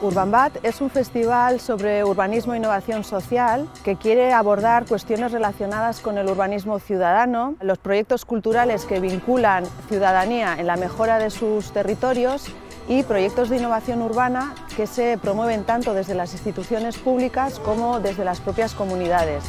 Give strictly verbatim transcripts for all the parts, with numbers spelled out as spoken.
Urbanbat es un festival sobre urbanismo e innovación social que quiere abordar cuestiones relacionadas con el urbanismo ciudadano, los proyectos culturales que vinculan ciudadanía en la mejora de sus territorios y proyectos de innovación urbana que se promueven tanto desde las instituciones públicas como desde las propias comunidades.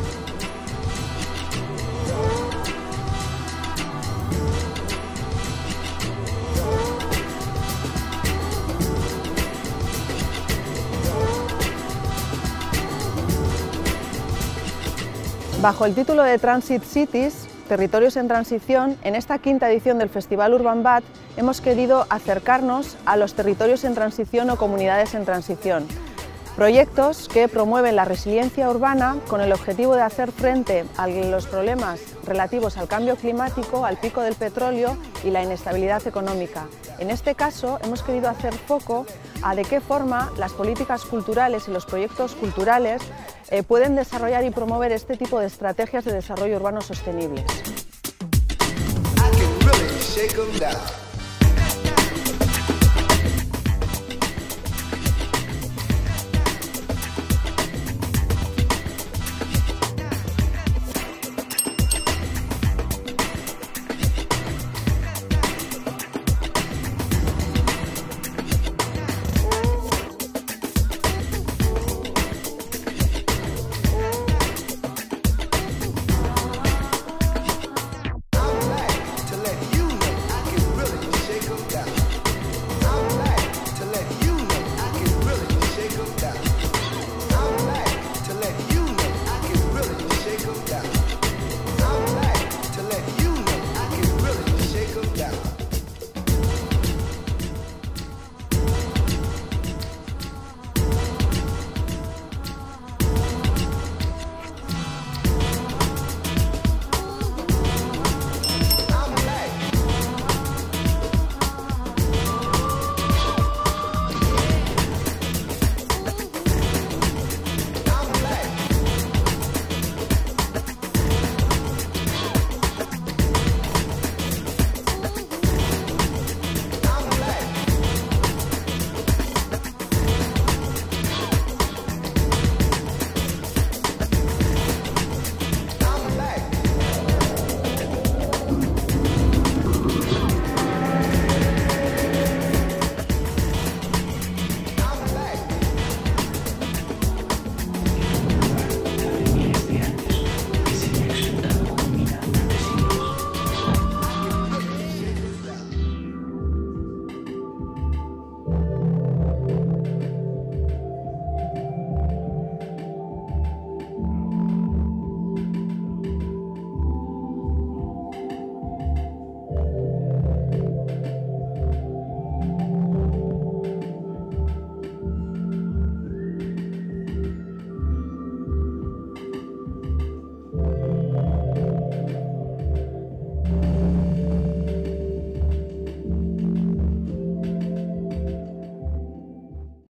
Bajo el título de Transit Cities, Territorios en Transición, en esta quinta edición del Festival Urbanbat hemos querido acercarnos a los territorios en transición o comunidades en transición. Proyectos que promueven la resiliencia urbana con el objetivo de hacer frente a los problemas relativos al cambio climático, al pico del petróleo y la inestabilidad económica. En este caso hemos querido hacer foco a de qué forma las políticas culturales y los proyectos culturales eh, pueden desarrollar y promover este tipo de estrategias de desarrollo urbano sostenibles.